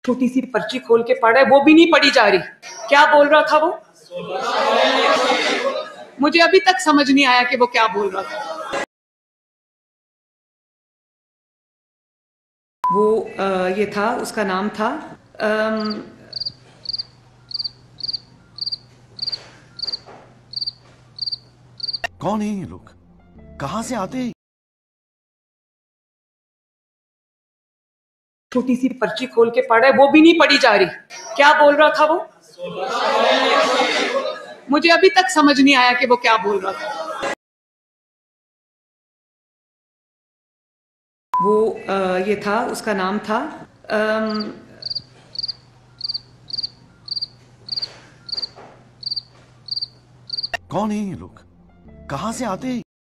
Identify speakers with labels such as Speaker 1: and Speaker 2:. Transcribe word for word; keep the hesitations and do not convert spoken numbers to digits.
Speaker 1: छोटी सी पर्ची खोल के पढ़ा है, वो भी नहीं पढ़ी जा रही। क्या बोल रहा था वो? मुझे अभी तक समझ नहीं आया कि वो क्या बोल रहा था। वो आ, ये था, उसका नाम था आम,
Speaker 2: कौन है ये लोग? कहां से आते हैं?
Speaker 1: छोटी सी पर्ची खोल के पढ़ा है, वो भी नहीं पढ़ी जा रही। क्या बोल रहा था वो? मुझे अभी तक समझ नहीं आया कि वो क्या बोल रहा था। वो आ, ये था, उसका नाम था आम,
Speaker 2: कौन है ये लोग? कहां से आते हैं?